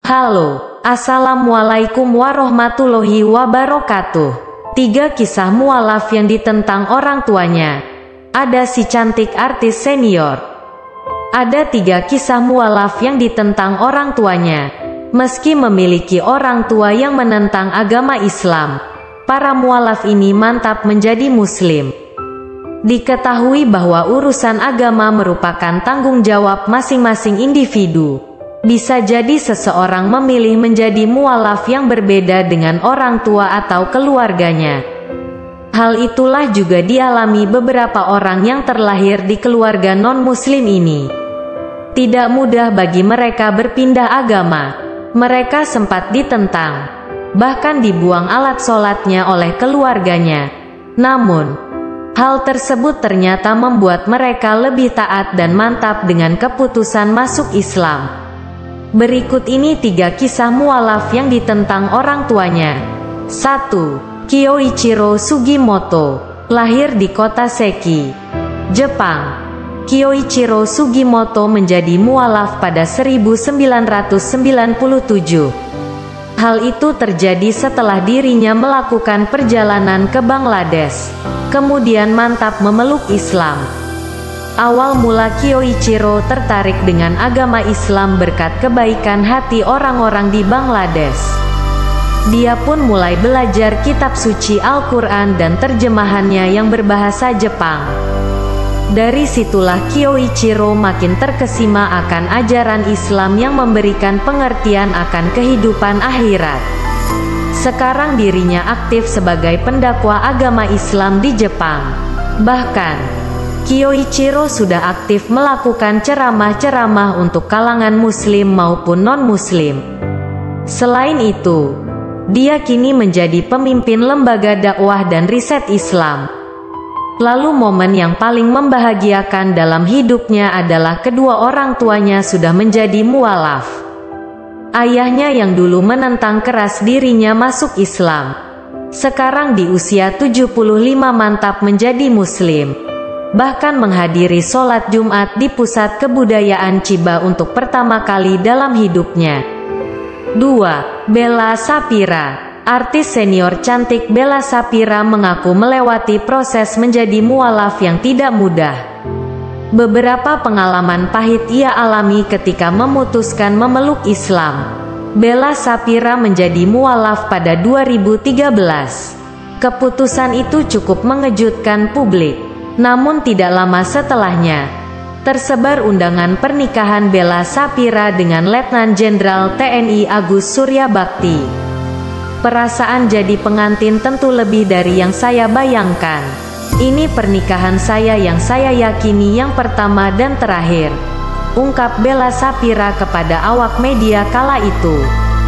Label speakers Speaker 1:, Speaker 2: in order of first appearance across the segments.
Speaker 1: Halo, Assalamualaikum warahmatullahi wabarakatuh. 3 kisah mualaf yang ditentang orang tuanya. Ada si cantik artis senior. Ada 3 kisah mualaf yang ditentang orang tuanya. Meski memiliki orang tua yang menentang agama Islam, para mualaf ini mantap menjadi muslim. Diketahui bahwa urusan agama merupakan tanggung jawab masing-masing individu. Bisa jadi seseorang memilih menjadi mualaf yang berbeda dengan orang tua atau keluarganya. Hal itulah juga dialami beberapa orang yang terlahir di keluarga non-muslim ini. Tidak mudah bagi mereka berpindah agama. Mereka sempat ditentang, bahkan dibuang alat sholatnya oleh keluarganya. Namun, hal tersebut ternyata membuat mereka lebih taat dan mantap dengan keputusan masuk Islam. Berikut ini 3 kisah mualaf yang ditentang orang tuanya. 1. Kyoichiro Sugimoto. Lahir di kota Seki, Jepang. Kyoichiro Sugimoto menjadi mualaf pada 1997. Hal itu terjadi setelah dirinya melakukan perjalanan ke Bangladesh, kemudian mantap memeluk Islam. Awal mula Kyoichiro tertarik dengan agama Islam berkat kebaikan hati orang-orang di Bangladesh. Dia pun mulai belajar kitab suci Al-Quran dan terjemahannya yang berbahasa Jepang. Dari situlah Kyoichiro makin terkesima akan ajaran Islam yang memberikan pengertian akan kehidupan akhirat. Sekarang dirinya aktif sebagai pendakwa agama Islam di Jepang. Bahkan, Kyoichiro sudah aktif melakukan ceramah-ceramah untuk kalangan muslim maupun non-muslim. Selain itu, dia kini menjadi pemimpin lembaga dakwah dan riset Islam. Lalu momen yang paling membahagiakan dalam hidupnya adalah kedua orang tuanya sudah menjadi mualaf. Ayahnya yang dulu menentang keras dirinya masuk Islam, sekarang di usia 75 mantap menjadi muslim. Bahkan menghadiri sholat Jumat di Pusat Kebudayaan Chiba untuk pertama kali dalam hidupnya. 2. Bella Sapira. Artis senior cantik Bella Sapira mengaku melewati proses menjadi mualaf yang tidak mudah. Beberapa pengalaman pahit ia alami ketika memutuskan memeluk Islam. Bella Sapira menjadi mualaf pada 2013. Keputusan itu cukup mengejutkan publik. Namun tidak lama setelahnya, tersebar undangan pernikahan Bella Sapira dengan Letnan Jenderal TNI Agus Suryabakti. Perasaan jadi pengantin tentu lebih dari yang saya bayangkan. Ini pernikahan saya yang saya yakini yang pertama dan terakhir, ungkap Bella Sapira kepada awak media kala itu.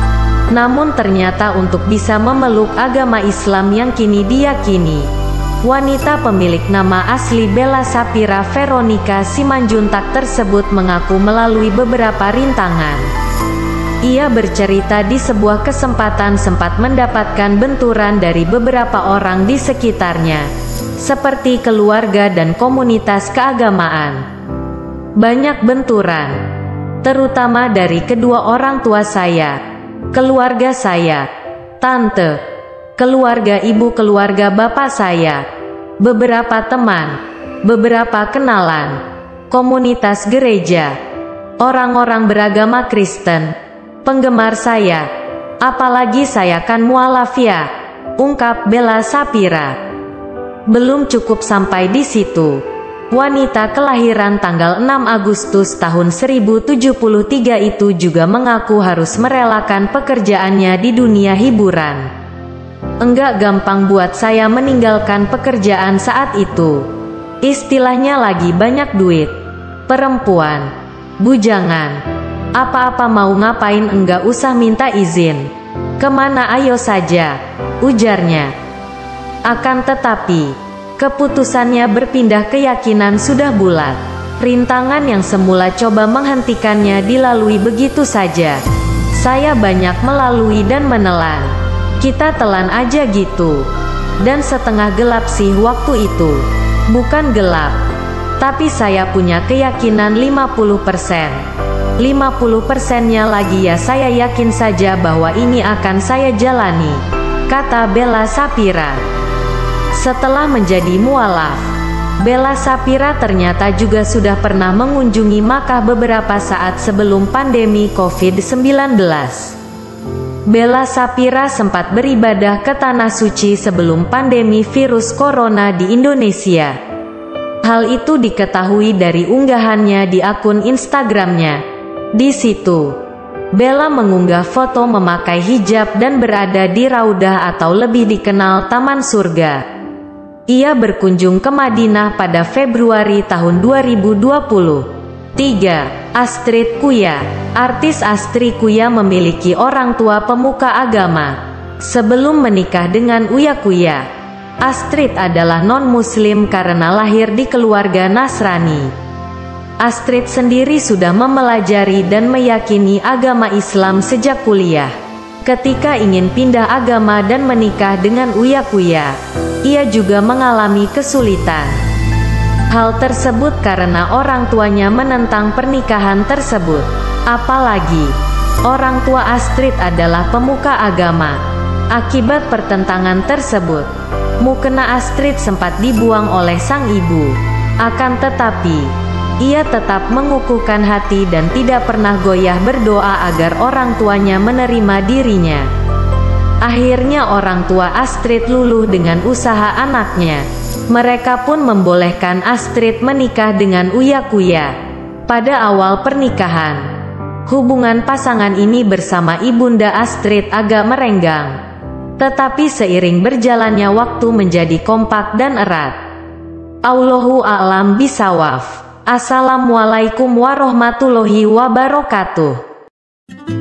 Speaker 1: Namun ternyata untuk bisa memeluk agama Islam yang kini diyakini, wanita pemilik nama asli Bella Sapira Veronica Simanjuntak tersebut mengaku melalui beberapa rintangan. Ia bercerita di sebuah kesempatan sempat mendapatkan benturan dari beberapa orang di sekitarnya, seperti keluarga dan komunitas keagamaan. Banyak benturan, terutama dari kedua orang tua saya, keluarga saya, tante, keluarga ibu, keluarga bapak saya, beberapa teman, beberapa kenalan, komunitas gereja, orang-orang beragama Kristen, penggemar saya, apalagi saya kan mualaf ya, ungkap Bella Sapira. Belum cukup sampai di situ, wanita kelahiran tanggal 6 Agustus tahun 1073 itu juga mengaku harus merelakan pekerjaannya di dunia hiburan. Enggak gampang buat saya meninggalkan pekerjaan saat itu. Istilahnya lagi banyak duit, perempuan, bujangan, apa-apa mau ngapain enggak usah minta izin. Kemana ayo saja, ujarnya. Akan tetapi, keputusannya berpindah keyakinan sudah bulat. Rintangan yang semula coba menghentikannya dilalui begitu saja. Saya banyak melalui dan menelan. Kita telan aja gitu. Dan setengah gelap sih waktu itu. Bukan gelap, tapi saya punya keyakinan 50%. 50%-nya lagi ya saya yakin saja bahwa ini akan saya jalani, kata Bella Shapira. Setelah menjadi mualaf, Bella Shapira ternyata juga sudah pernah mengunjungi Makkah beberapa saat sebelum pandemi COVID-19. Bella Shapira sempat beribadah ke Tanah Suci sebelum pandemi virus corona di Indonesia. Hal itu diketahui dari unggahannya di akun Instagramnya. Di situ, Bella mengunggah foto memakai hijab dan berada di Raudah atau lebih dikenal Taman Surga. Ia berkunjung ke Madinah pada Februari tahun 2020. 3. Astrid Kuya. Artis Astrid Kuya memiliki orang tua pemuka agama. Sebelum menikah dengan Uya Kuya, Astrid adalah non-muslim karena lahir di keluarga Nasrani. Astrid sendiri sudah mempelajari dan meyakini agama Islam sejak kuliah. Ketika ingin pindah agama dan menikah dengan Uya Kuya, ia juga mengalami kesulitan. Hal tersebut karena orang tuanya menentang pernikahan tersebut. Apalagi, orang tua Astrid adalah pemuka agama. Akibat pertentangan tersebut, mukena Astrid sempat dibuang oleh sang ibu. Akan tetapi, ia tetap mengukuhkan hati dan tidak pernah goyah berdoa agar orang tuanya menerima dirinya. Akhirnya orang tua Astrid luluh dengan usaha anaknya. Mereka pun membolehkan Astrid menikah dengan Uya Kuya. Pada awal pernikahan, hubungan pasangan ini bersama ibunda Astrid agak merenggang. Tetapi seiring berjalannya waktu menjadi kompak dan erat. Allahu a'lam bishawab. Assalamualaikum warahmatullahi wabarakatuh.